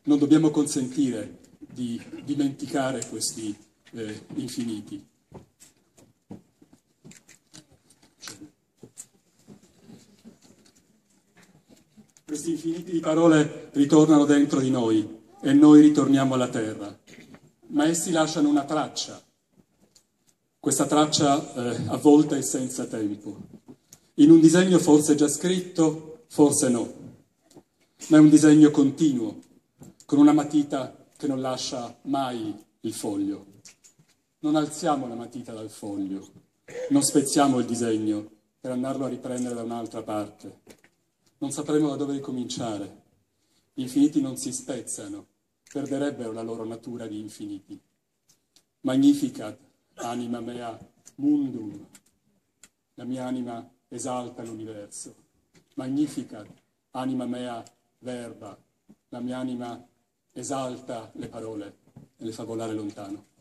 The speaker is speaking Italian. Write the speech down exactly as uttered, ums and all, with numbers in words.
Non dobbiamo consentire di dimenticare questi eh, infiniti. Questi infiniti di parole ritornano dentro di noi e noi ritorniamo alla terra, ma essi lasciano una traccia. Questa traccia eh, a volte è senza tempo. In un disegno forse già scritto, forse no, ma è un disegno continuo, con una matita che non lascia mai il foglio. Non alziamo la matita dal foglio, non spezziamo il disegno per andarlo a riprendere da un'altra parte. Non sapremo da dove ricominciare. Gli infiniti non si spezzano, perderebbero la loro natura di infiniti. Magnificat anima mea mundum, la mia anima esalta l'universo. Magnificat anima mea verba, la mia anima esalta le parole e le fa volare lontano.